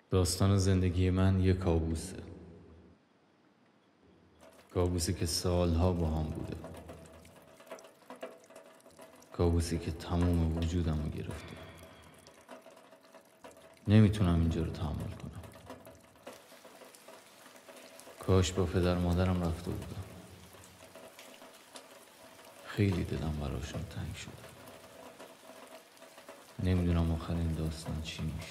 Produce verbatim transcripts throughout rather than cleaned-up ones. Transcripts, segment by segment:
داستان زندگی من یه کابوسه. کابوسی که سالها با هم بوده. کابوسی که تمام وجودم رو گرفته. نمیتونم اینجا رو تحمل کنم. کاش با پدر مادرم رفته بودم. خیلی دلم براشون تنگ شده. نمیدونم آخرین داستان چی میشه.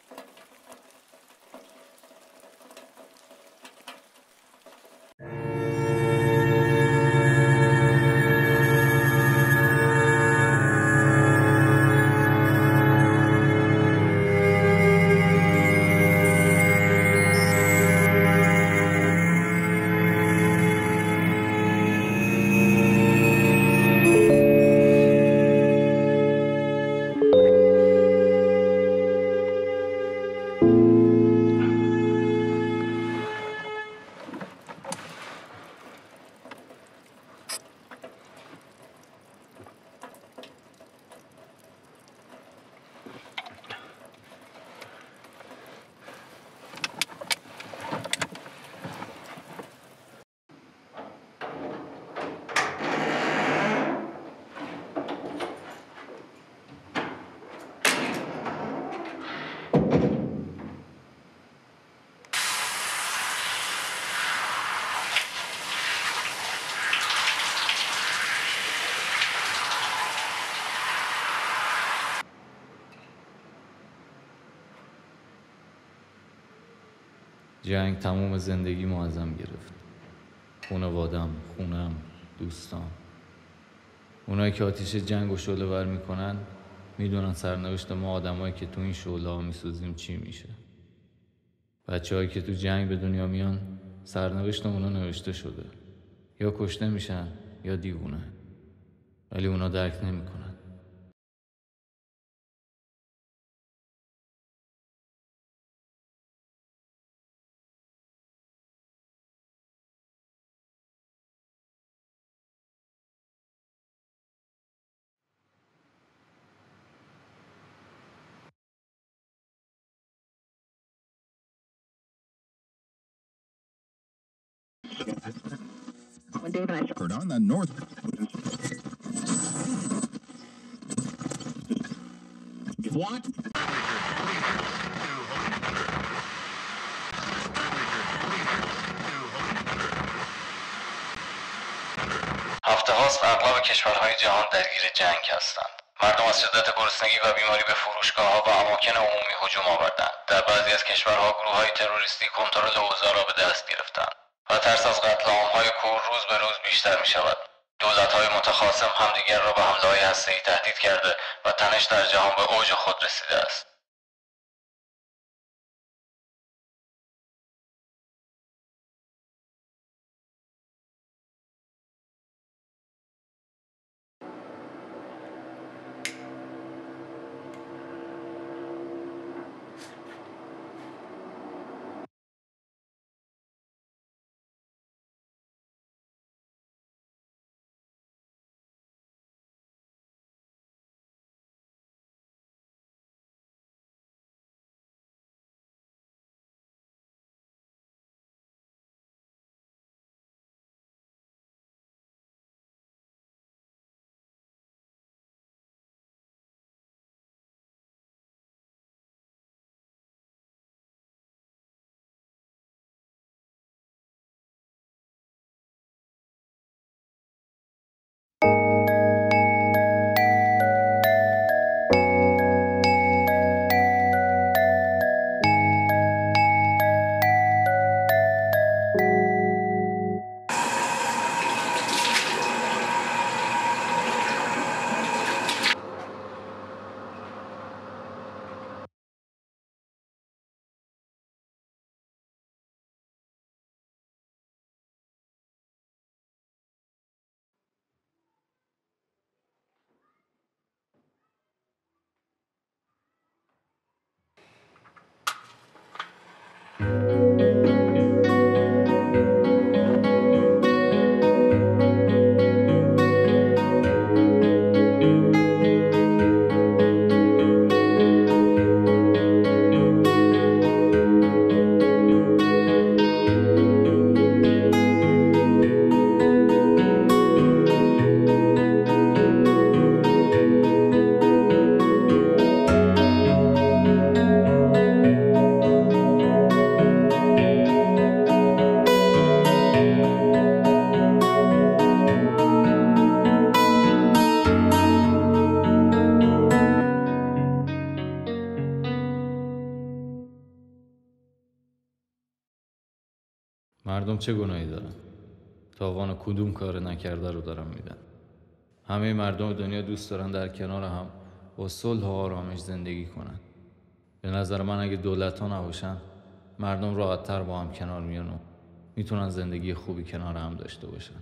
جنگ تموم زندگیمو ازم گرفت. خانوادم، خونم، دوستان، اونایی که آتیش جنگ و شعله ور میکنن میدونن سرنوشت ما آدمایی که تو این شعله ها میسوزیم چی میشه. بچه هایی که تو جنگ به دنیا میان سرنوشت اونا نوشته شده. یا کشته میشن یا دیوونه، ولی اونا درک نمیکنن. One day when I heard on the north. What? هفته هاست اغلب کشورهای جهان درگیر جنگ هستند. مردم از شدت گرسنگی و بیماری به فروشگاه ها و اماکن عمومی هجوم آوردند. در بعضی از کشورها گروه های تروریستی کنترل اوضاع را به دست گرفتند و ترس از قتل عام‌های کور روز به روز بیشتر می شود. دولت‌های متخاصم همدیگر را به حمله‌های هسته‌ای تهدید کرده و تنش در جهان به اوج خود رسیده است. مردم چه گناهی دارن؟ تاوان کدوم کار نکرده رو دارن میدن. همه مردم دنیا دوست دارن در کنار هم با صلح و آرامش زندگی کنن. به نظر من اگه دولت ها نباشن مردم راحت‌تر با هم کنار میان و میتونن زندگی خوبی کنار هم داشته باشن.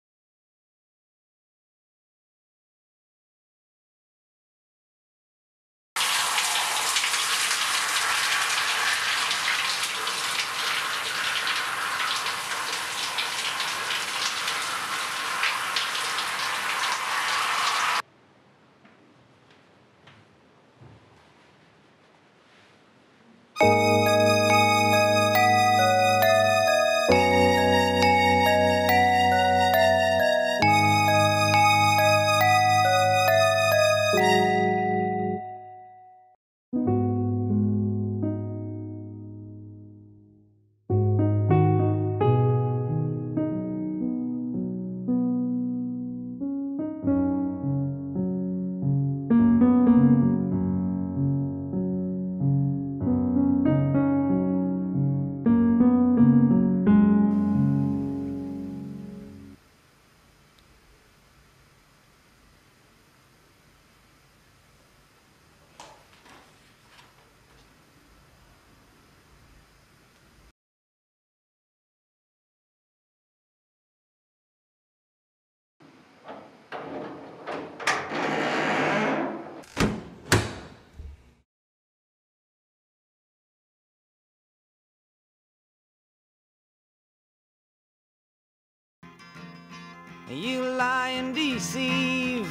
You lie and deceive.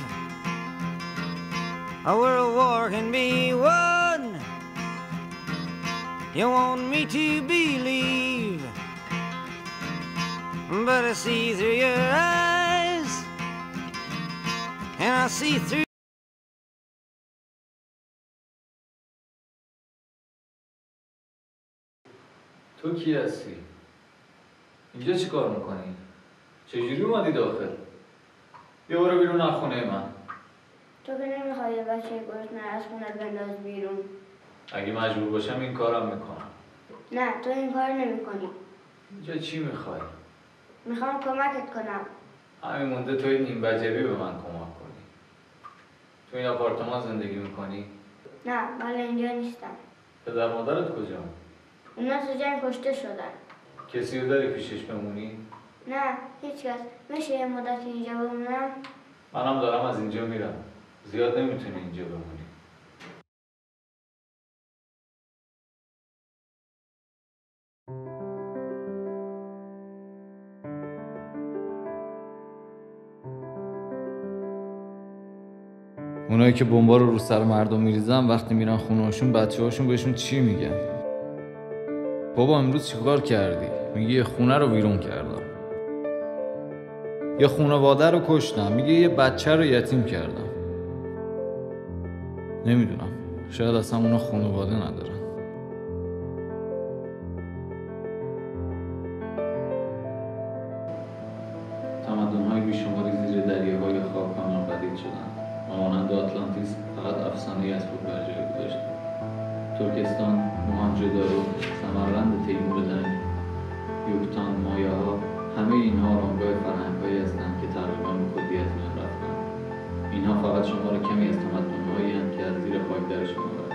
A world war can be won. You want me to believe, but I see through your eyes, and I see through. تو کی هستی؟ اینجا چی کار میکنی؟ چجوری اومدی داخل؟ بیا برو بیرون از خونه من. تو که نمیخوای یه بچه گرسنه از خونت بنداز بیرون. اگه مجبور باشم این کارم میکنم. نه تو این کار نمیکنی. اینجا چی میخوای؟ میخوام کمکت کنم. همین مونده توی نیم وجبی به من کمک کنی. تو این آپارتمان زندگی میکنی؟ نه من اینجا نیستم. پدر مادرت کجا؟ اونا تو جنگ کشته شدن. کسی رو داری پیشش بمونی؟ نه هیچ کس. میشه یه مدتی اینجا بمونم؟ منم دارم از اینجا میرم. زیاد نمیتونی اینجا بمونی. اونایی که بمبا رو رو سر مردم میریزن وقتی میرن خونه هاشون بچه هاشون بهشون چی میگن؟ بابا امروز چیکار کردی؟ میگه یه خونه رو ویرون کردم. یه خانواده رو کشتم. میگه یه بچه رو یتیم کردم. نمیدونم، شاید اصلا اونا خانواده ندارن. تمدن‌های بیشماری زیر دریاهای خاکانان پدید شدند و مانند آتلانتیس فقط افسانه‌ای از خود بر جای گذاشتند. ترکستان، موهنجودارو، سمرقند تیموردنج، یوکتان، مایاها، همه اینها آرامگاه فرهنگ‌هایی هستند که تقریباً به کلی از میان رفتند. اینها فقط شمار کمی از تمدن‌هایی هستند که از زیر خاک درشان آوردیم.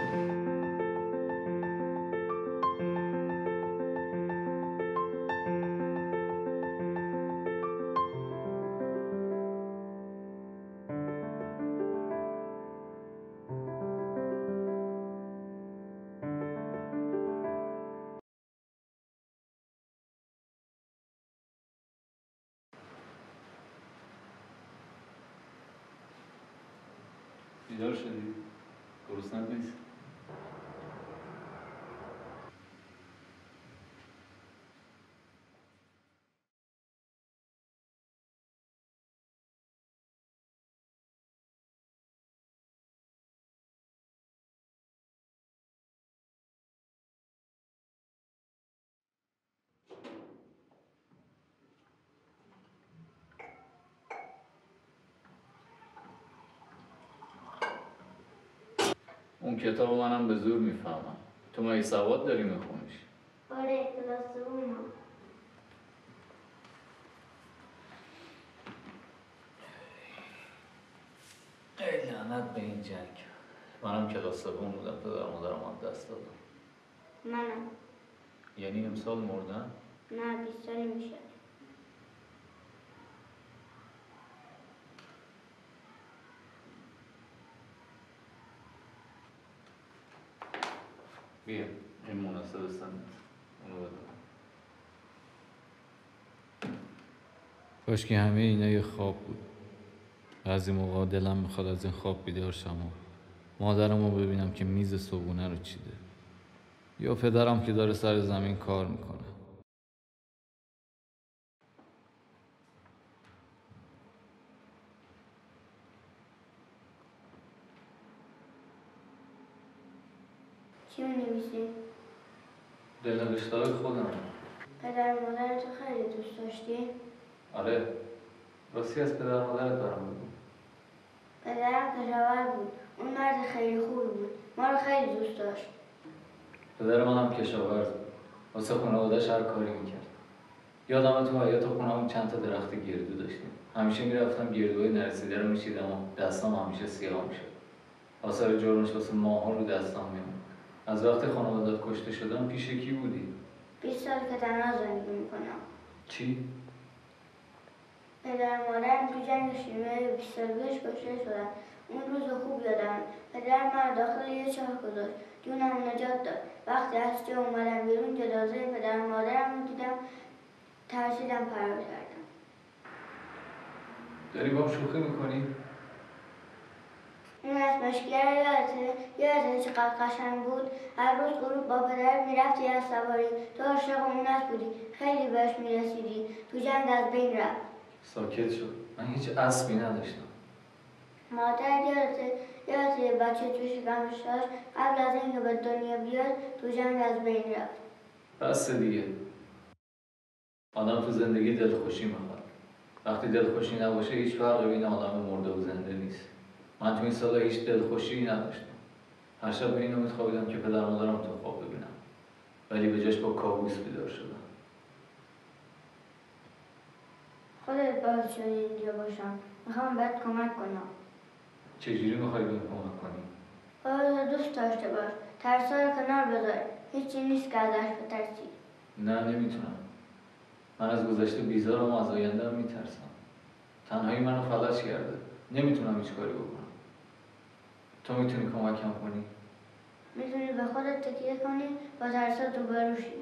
بیدار شدی؟ گرسنت نیست؟ اون کتاب منم به زور میفهمم. تو مگه سواد داری میخونیش؟ آره کلاس دومم. لعنت به این جنگ. منم کلاس سوم بودم پدر مادرم از دست دادم. منم. یعنی امسال مردن؟ نه بیست سالی میشه. بیا این مناسب سنت اونو بدم. کاش که همه اینا یه خواب بود. بعضی موقع دلم میخواد از این خواب بیدار شم و مادرم رو ببینم که میز صبحونه رو چیده، یا پدرم که داره سر زمین کار میکنه. چی می‌نویسی؟ دلنوشته‌های خودم. پدر و مادرتو خیلی دوست داشتی؟ آره، راستی از پدر مادرت برام بگو. پدرم کشاورز بود. اون مرد خیلی خوبی بود. ما رو خیلی دوست داشت. پدر من هم کشاورز بود. واسه خانواده‌اش هر کاری میکرد. یادم تو حیاط خونه‌مون چند تا درخت گردو داشتیم. همیشه میرفتم گردوهای نرسیده رو میچیدم و دستام همیشه سیاه میشد. آثار جرمش واسه ماها رو دستام میمون. از وقتی خانواده‌ات کشته شدن پیش کی بودی؟ بیست سال که تنها زندگی میکنم. چی؟ پدر و مادرم تو جنگ شیمیایی بیست سال پیش کشته شدن. اون روز خوب یادم. پدرم من داخل یه چاه گذاشت. جونم نجات داد. وقتی از جا اومدم بیرون جنازه پدر و مادرم رو دیدم، ترسیدم فرار کردم. داری با هم شوخی میکنی؟ اون از مشکل یادته؟ یادته چقدر قشنگ بود؟ هر روز غروب با پدر میرفتی از سواری. تو عاشق اونت بودی. خیلی بهش میرسیدی. تو جنگ از بین رفت. ساکت شد. من هیچ اسبی نداشتم. مادر یادته؟ یادته یه بچه تو شکمش داشت؟ قبل از اینکه به دنیا بیاد تو جنگ از بین رفت. بس دیگه. آدم تو زندگی دلخوشی میخواد. وقتی دلخوشی نباشه هیچ فرقی بین آدم مرده و زنده نیست. من تو این سالا هیچ دلخوشی نداشتم. هر شب به این امید خوابیدم که پدر مادرم تو خواب ببینم. ولی به جاش با کابوس بیدار شدم. خودت باعث شدی اینجا باشم. میخوام بهت کمک کنم. چجوری میخوای بهم کمک کنی؟ خودت دوست داشته باش. ترسا رو کنار بذار. هیچی نیست که ازش بترسی. نه نمیتونم. من از گذشته بیزارم و از آینده‌ام میترسم. تنهایی منو فلج کرده. نمیتونم هیچ کاری بکنم. تو میتونی کمکم کنی؟ میتونی به خودت تکیه کنی با ترسات روبرو شی.